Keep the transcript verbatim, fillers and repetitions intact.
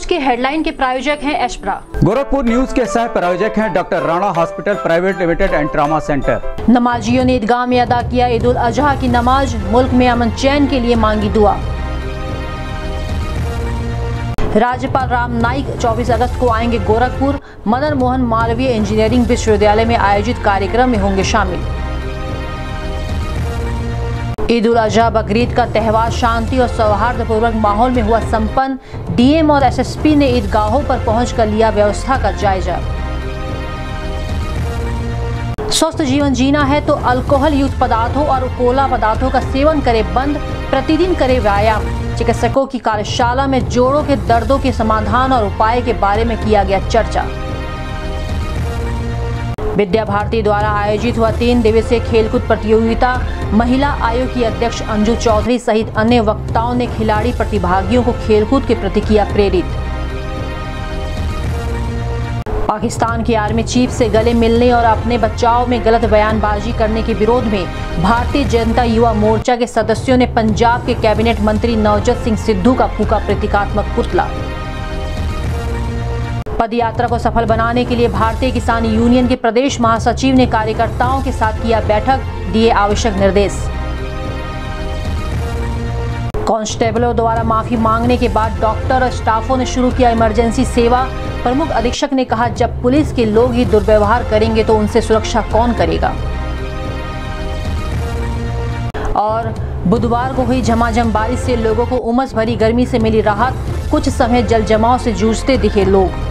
के हेडलाइन के प्रायोजक हैं एशप्रा। गोरखपुर न्यूज के सह प्रायोजक हैं doctor Rana hospital private limited and trauma centre. नमाजियों ने ईदगाह में अदा किया ईद उल अजहा की नमाज, मुल्क में अमन चैन के लिए मांगी दुआ। राज्यपाल राम नाईक चौबीस अगस्त को आएंगे गोरखपुर, मदन मोहन मालवीय इंजीनियरिंग विश्वविद्यालय में आयोजित कार्यक्रम में होंगे शामिल। ईद उल अजहा बकरीद का त्यौहार शांति और सौहार्दपूर्वक माहौल में हुआ संपन्न। डीएम और एसएसपी ने ईदगाहों पर पहुंचकर लिया व्यवस्था का जायजा। स्वस्थ जीवन जीना है तो अल्कोहल युक्त पदार्थों और कोला पदार्थों का सेवन करे बंद, प्रतिदिन करे व्यायाम। चिकित्सकों की कार्यशाला में जोड़ों के दर्दों के समाधान और उपाय के बारे में किया गया चर्चा। विद्या भारती द्वारा आयोजित हुआ तीन दिवसीय खेलकूद प्रतियोगिता, महिला आयोग की अध्यक्ष अंजू चौधरी सहित अन्य वक्ताओं ने खिलाड़ी प्रतिभागियों को खेलकूद के प्रति किया प्रेरित। पाकिस्तान की आर्मी चीफ से गले मिलने और अपने बचाव में गलत बयानबाजी करने के विरोध में भारतीय जनता युवा मोर्चा के सदस्यों ने पंजाब के कैबिनेट मंत्री नवजोत सिंह सिद्धू का फूका प्रतीकात्मक पुतला। पदयात्रा को सफल बनाने के लिए भारतीय किसान यूनियन के प्रदेश महासचिव ने कार्यकर्ताओं के साथ किया बैठक, दिए आवश्यक निर्देश। कांस्टेबलों द्वारा माफी मांगने के बाद डॉक्टर और स्टाफों ने शुरू किया इमरजेंसी सेवा। प्रमुख अधीक्षक ने कहा, जब पुलिस के लोग ही दुर्व्यवहार करेंगे तो उनसे सुरक्षा कौन करेगा। और बुधवार को हुई झमाझम बारिश से लोगों को उमस भरी गर्मी से मिली राहत, कुछ समय जल जमाव से जूझते दिखे लोग।